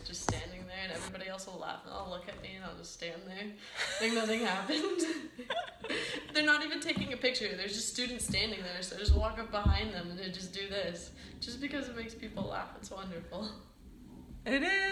just standing there, and everybody else will laugh, and they'll look at me, and I'll just stand there like nothing happened. They're not even taking a picture. There's just students standing there, so I just walk up behind them and they just do this. Just because it makes people laugh. It's wonderful. It